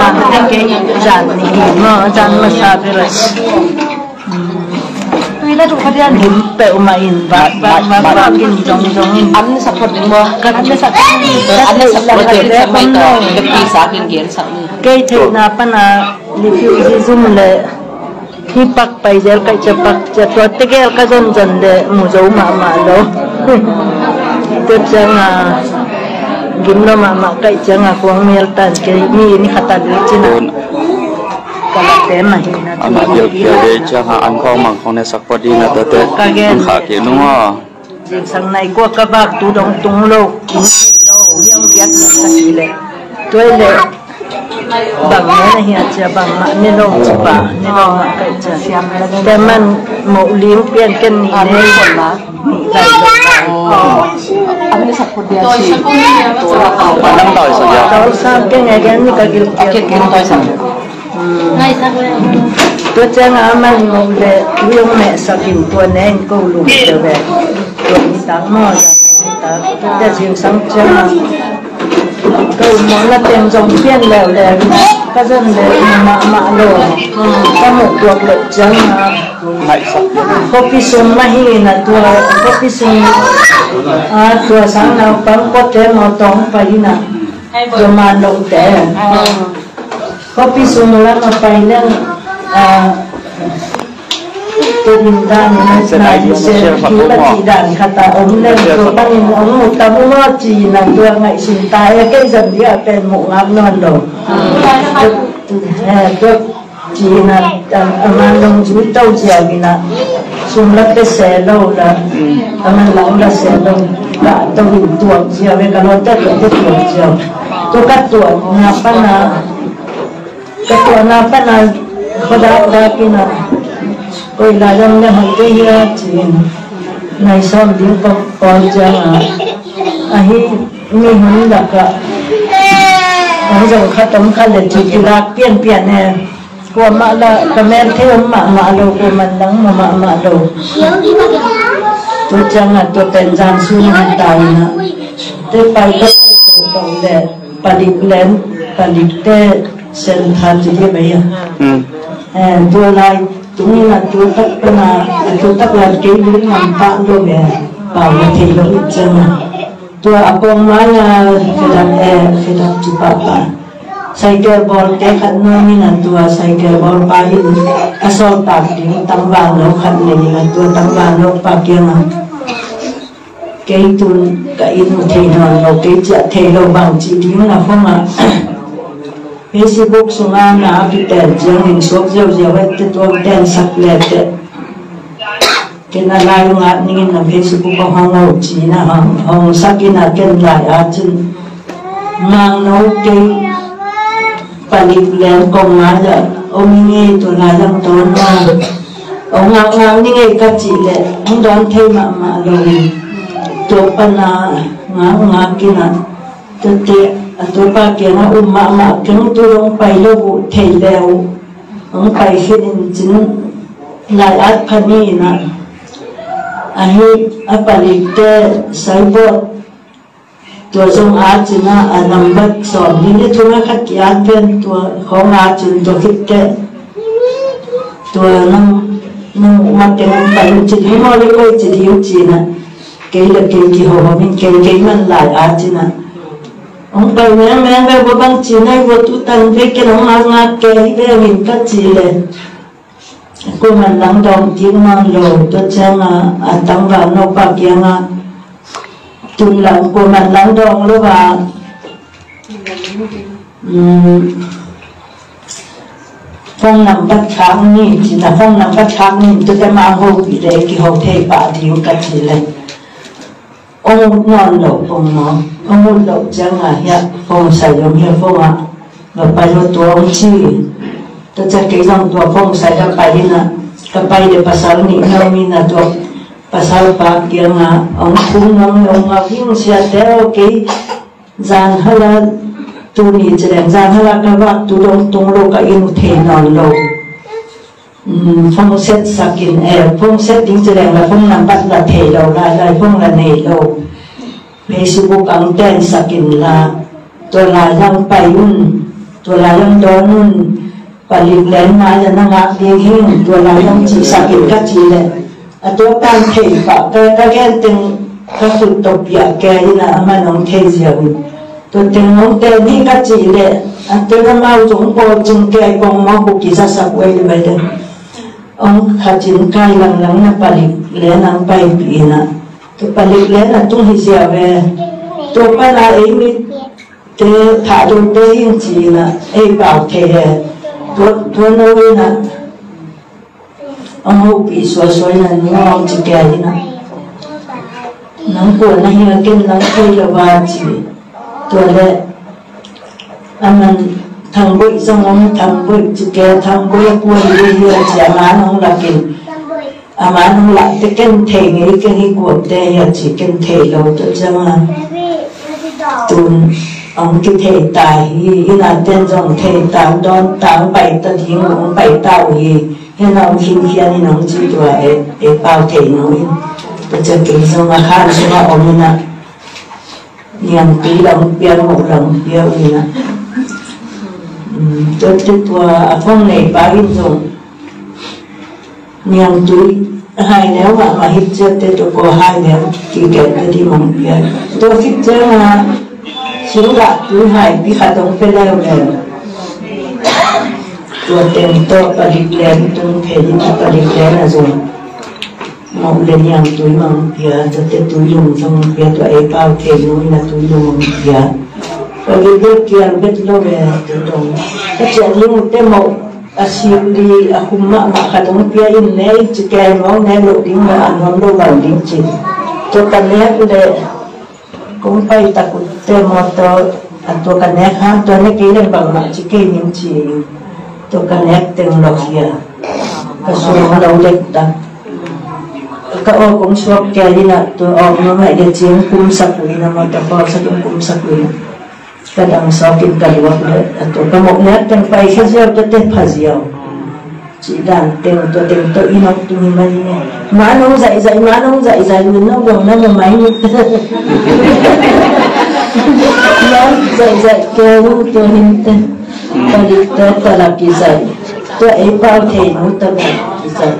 mà cái giàn này mà giàn mà sao vậy rồi tuy là chúng ta đi ăn bẹo mà in và in giống ăn sập hột đi mua cái ăn sập ăn sập hột tiền sập mấy tờ cái kỳ xã kiến sập cái thế nào pa na review zoom le hi pak pai zel kai chapak chatwa tegel ka jon jon de muzo ma lo tiếp chang gimno ma kai chang kuang mel tan ke mi ni khata du china kala te ma hina ama dia de cha ha an khong mang khong ne sakpadi na ta te an kha ke no jing sang nai ko ka bak tu dong tung lo kin lo yang giat ka ti le toi le bang ne hi cha bang ma ne lo cha ba ne lo ma kai cha siam te man mo lim pian ken ni ne kon ma kai lo ăn sập hột dia chi đang đòi sao ya tao sang cái ngày cái ni ka gil cái tôi sập ngay sang tôi chẳng aman mong le yung mẹ sakin tua nen câu lùng trở về tôi đi tắm mò ra tôi đã chịu sáng chẳng câu món là tem dòng phiên lèo lèo các dân để mà lồ các một cuộc lộ chẳng kopi sung mahi na tua kopi sung tua sáng nào bắn có thể mò tống phải na tua mà lộ té kopi semula ngapain yang perindahan kita tidak kata om dan korban om utamu Cina tua ngai cinta ya cái dần dia akan mau ngam lo tua Cina aman dong chú tàu chiều bina sumlat ke selo la aman lang la selo la tàu hình tuang chiều về kalau tak tuang chiều tu kat tuang ngapa na ketua napa na khada kina koi lajam ne hoi ya chin nai som din ko kon jang ahi mi hun da ka ahi jong khatam khale chi la pian ne ko ma la kamen the ma lo ko man dang ma lo tu chang tu pen jan su han tai na te pai ko tong le padik len padik te sen han chỉ vậy à tôi lại chúng là tôi tất là cái những làm bạn rồi về bảo là thầy nó ít chân tôi con nói là phải đặt chụp bạn sai cái ball cái khăn nó như là tôi sai cái ball bay asal tạc tiếng tăng vàng nó khăn này là tôi tăng vàng nó bạc kia mà cái tôi cái in thầy nó cái chợ thầy nó bằng chỉ tiếng là không à Facebook sunga na apitel jang in sok jauh itu tuan ten saklet kena lalu ngat ningin na Facebook ko hango Cina hong sakina ken lai achin mang no ke palit len kong aja omingi to layang ton na ong ngang ningi kachile ang don thei ma lo to pana ngang kina to te tôi ba kia nó mà chúng tôi không phải lo vụ thầy leo không phải khi chính lại ác phani na ahi apalik te sai bot tôi trong ác chính là nằm bắt sòn đi tôi nó khắc ác bên tôi không ác chính tôi khích te tôi nằm mặt cái phải chỉ đi mua lấy quay chỉ đi chỉ na cái là cái hồ mình cái mình lại ác chính là ông bà mẹ về bộ băng chỉ này bộ tụ tăng về cái nó ngã cái về mình cắt chỉ lên cô mình lắng đồng tiếng mang lầu tôi chẳng tăng vào nó bạc kia ngà tụi lắng cô mình lắng đồng lúc à phong nằm bắt kháng nhỉ chỉ là phong nằm bắt kháng nhỉ tôi đã mang hộp bị đấy cái hộp thầy bà thiếu cắt chỉ lên ông ngon lẩu ông muốn lẩu chẳng hiện phong xài giống hiện phong và bài lo tua ông chi tôi chắc cái dòng tua phong xài ra bài đi nè cái bài để pasal ni nhau mi nè tua pasal ba kia ngà ông cũng ông phim xe theo cái gian hơi là tu ni chỉ là gian hơi là cái vắt tu đông tung lô cái in thể non lô phong xét sakin phong xét tính chỉ là phong nằm bắt là thể đầu lại phong là nề đầu Facebook ang ten sakin là tôi là yang payun ตัวลายยังโดนผลิตแหลนมาจะนั่งอักเดียหิ้งตัวลายยังจีสักอินก็จีเลยตัวการเทปะก็แค่ตึงก็คือตบยาแกนี่นะมันน้องเทเสียวิตัวตึงน้องเตนี่ก็จีเลยตัวก็มาจงโปจึงแกกองมาบุกิจสักไว้ไปเด้องขัดจินไกลหลังๆนะผลิตแหลนนังไปปีนะตัวผลิตแหลนนะต้องให้เสียเวตัวไปละเองมีเตะถ่ายตัวเตะยิ่งจีนะไอ้บ่าวเทตัวโน้ยนะông hậu bị xóa xóa là nó ông chỉ kể đi nè nắng của nó như cái nắng cây là vào chỉ tuổi lệ mình thằng bụi xong ông thằng bụi chỉ kể thằng bụi buồn đi chỉ má nó là kìm má nó lại cái thể nghĩ cái của tê chỉ cái thể lâu tới cho mà tuần ông cái thể tài như là tên dòng thể tám đón tám bảy tận hiến ông bảy tàu gì hiện nay ông kinh kia thì ông chỉ cho ấy bao thể nói tôi cho kinh xong mà khăn xong mà ông nè niềm tí lòng biên một lòng biên nè tôi tua phong này ba hình dùng niềm túi hai nếu mà hít chưa tôi có hai nếu chỉ kể thì mong biên tôi hít chưa mà xuống lại túi hai bị khát ông phải leo nàyตัวเต็มโต๊ะผลิตแรงตรงเพลินผลิตแรงอะไรมองเรียนอย่างตัวมังเพียจะเต็มตัวยุ่งสมเพียตัวไอ้เป้าเทนู้นนะตัวยุ่งมังเพียผลิตเลือกเกี่ยวกับโลกเลยตัวตรงถ้าจะยุ่งเต็มหมดอาชีพดีอาคุมะขัดตรงเพียอินเนยจะแก่มองในโลกดิ้งมาอันนั้นโลกวันดิ้งจริงตัวกันเนี้ยก็เลยกุ้งไปตะกุดเต็มหมดตัวกันเนี้ยข้างตัวนี้กี่เรื่องบางมาจะเกี่ยนิ่งจริงตัวกันแยกเต็มหลอกเสียกระทรวงเราเด็กดังก็ออกกงชอบแกนี่นะตัวออกมาไม่ได้เจียงคุมสักวินะมาแต่พอสักคุมสักวินะก็ดังสอบกินกันวัดเลยตัวกระหม่อมแยกเต็มไปแค่เจ้าตัวเต็มพาเสียวจีดันเต็มตัวอีน้องตัวนี้มันเนี่ยม้าน้องใส่ม้าน้องใส่มันน้องดงน้องไม้เนี่ยน้องใส่แกรู้ตัวหินเต็มผลิตตัวละกี่ใจตัวไอ้เป้าเทนุตัวละกี่ใจ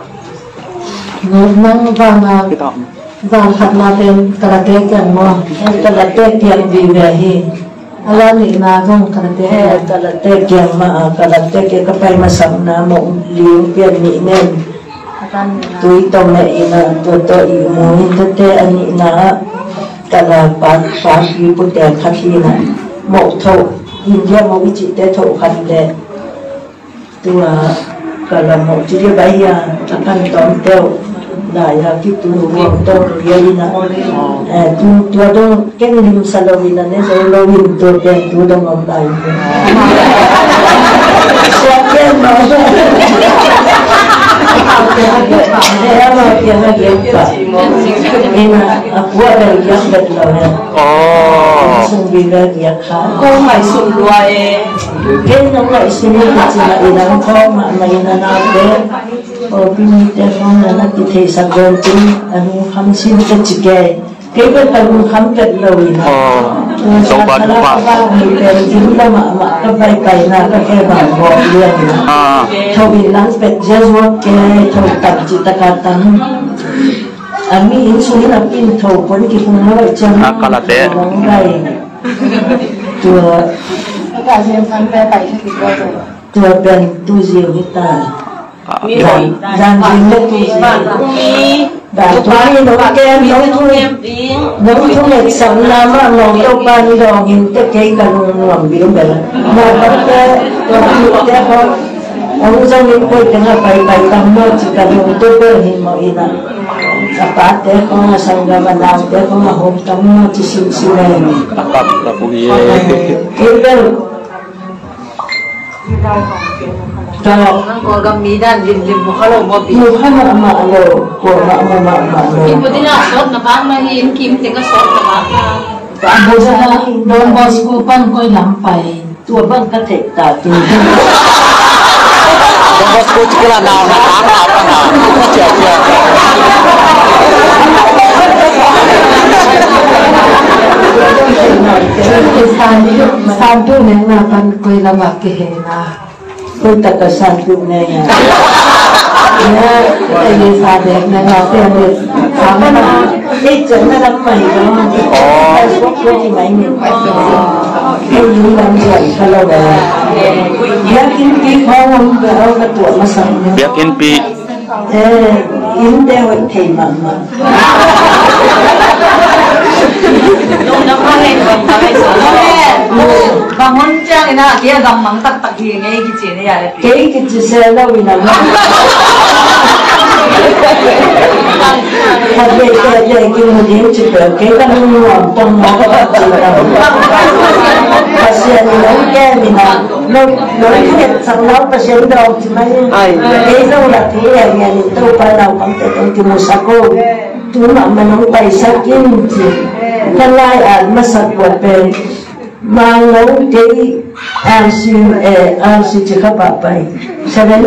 นั่งฟังขัดมาเป็นกระเตะกันมั้งกระเตะเกียงวีเวฮีอะไรนี่นาคงกระเตะกระเตะเกียงมากระเตะเกียงก็ไปมาสัมนาหมกเลี้ยงเปลี่ยนนี่เน่นตุยตรงไหนนะตัวอีมูหินเตะอันนี้นะกระปากีปุตเตะขัดที่นะหมกโถอินเดียมวิจิตเตถคันเดตัวกะละหมกจิเรบายาตะคันตอนเตวได้ยาคิดตัววงตเรียนนะตัวต้องเก่งลิมสโลวินะเนี่ยจะโลวินตัวเก่งตัวต้องเอาได้เสียเก่งมาแล้วมาเกี่ยวกับเกี่ยวกับนี่นะaku ada yang betul ya sungguh dia kan kau mai sungguh kan orang sini cina ilang kau mainan apa bini telefon anak kita sagontin anu kami sini kecike kita kalau kami betul ini kalau kalau kita jumpa mak kebaik nak kebaik dia thau bilang spesial ke thau tak cita kata ami insulin apin thau pun kita mulai jangan kalau deh tua kasih sampai baik kita tua ben tujuh kita jangan tujuh đã tôi nấu kem nấu thuốc này sẵn lắm mà nấu đâu ban đồ nhìn tất cái cả lòng biếng vậy mà bắt cái làm cái thôi ông dân những cái tiếng là bài tầm mơ chỉ cần dùng tôi bơi thì mọi người apa teh kau sang zaman now teh kau mahom tamu cisim silen. Apa punya? Kita kalau kau gamidan lim kalau mobil. Muhammad maklo, kau maklo. Ibu tidak sot nak mahin kim tengah sot nak. Abu jangan don bosku pan kau lampai. Tua ban katek tak tu. Don bosku cikla nào apa nào? Macam Sandu neng na pan koi lama kehena, koi tak sandu neng ya. Ya, ini sadek neng apa yang sama na. Ini jangan ramai jangan. Oh. Koi mai ni. Ini macam kalau dah. Yakin pi kau berau ketua masalah. Yakin pi. Ini dia thầy mama. Bằng hôn trang này kia gầm mắng tắc tắc gì cái chuyện này à? Cái chuyện xe đâu bị nằm. Thật vậy cái một điểm chỉ được cái căn nguồn trong nó có chỉ đâu. Và xe nó cái mình nó biết rằng nó và xe đâu thì mấy cái đâu là thế này nhà mình đâu phải nào cũng phải trong cái một sao cô. Chúng mà nó tay sát kim chỉ thân lai mà sát của bên mà nấu cái ăn xin chỉ có bà bay sau đấy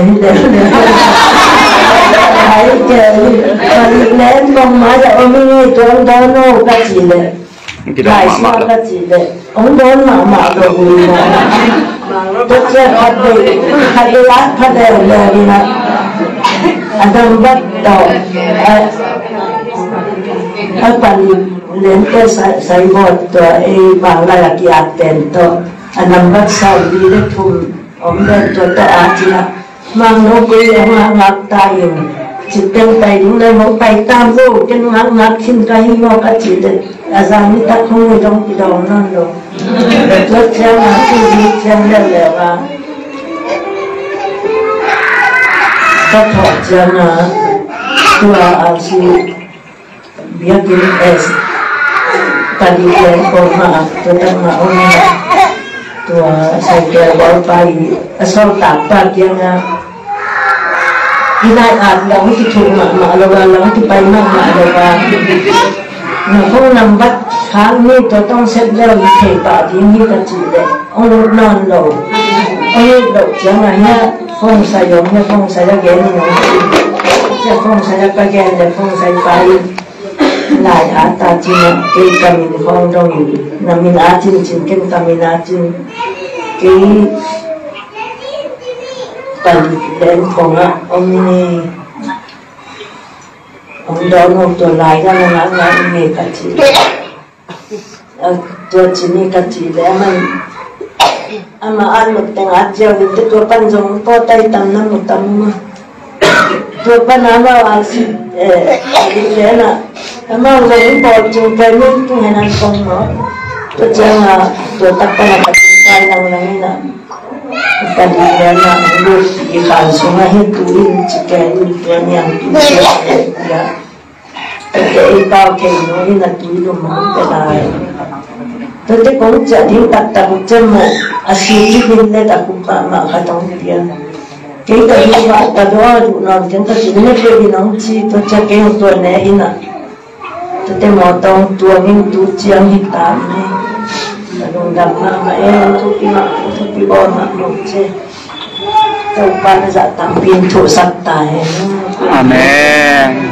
hãy lên con má là ông ấy tôi đó nó cái gì đấy lại sao cái gì đấy ông đó mà rồi tôi sẽ phát đây lát phát đây là đi nào anh bắt đầu anh bạn lên cái sài gònตัวบางรายละเอียดเต็มตัวอันนั้นก็สาวดีได้ทุ่มอมเดินตัวแต่อาทิตย์มังนกก็ยังงักตายอยู่จิตเต็มใจดูเลยมองไปตามรูจนงักขึ้นใจงอกระจิตอาจารย์นี่ตัดหูตรงที่ดองนั่นลงรถเชียงมาที่ดีเชียงได้แล้วว่าก็ถอดเชียงนะตัวอาชีพbikin tadi yang koma tentang mauna tua saya baru pagi asal tak yang inai ada itu cuma maklum itu paling maklum nah kalau nampak kami tu tong sedar hebat ini kecil deh orang non lo orang jangannya fong saya gini fong saya bagian dan fong saya paling lại á ta chỉ là cái cầm không trong là mình á chín cái cầm mình á chín cái tận đến phòng á ông đó nó tôi lại ra nó ngã nghề cả chị tôi chỉ nghề cả chị để mà ăn một tiếng ăn chiều thì tôi ăn giống to tay tầm năm một tầm mà tôi ăn vào ăn đi thế nào mà người bỏ chung cái nước cái này ăn không nó tôi chẳng là tôi tập cái này cái năng năng này cái gì đó là lúc cái khăn xuống hết túi chỉ cái cái nhang túi ya cái bao cái nó như là túi đồ mà cái này tôi thấy cũng chả đi tập chân một xí chút lên đây tập cũng mà cái trong tiền cái gì mà tập đó nó chẳng có gì hết cái gì nó chỉ tôi chắc cái tuổi này in à tôi mau tahu tua min tu ciang hitam ni, lalu dapat tu pi bawah nak luceh, tu pan zat tampin tu santai. Amen.